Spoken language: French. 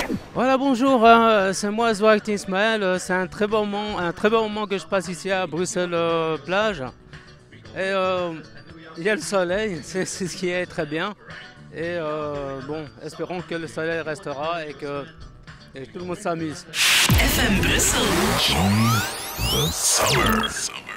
Voilà, bonjour, c'est moi Zouaktin Ismaël. C'est un très bon moment que je passe ici à Bruxelles plage. Et il y a le soleil, c'est ce qui est très bien. Et bon, espérons que le soleil restera et que tout le monde s'amuse. FM Brussel. The summer.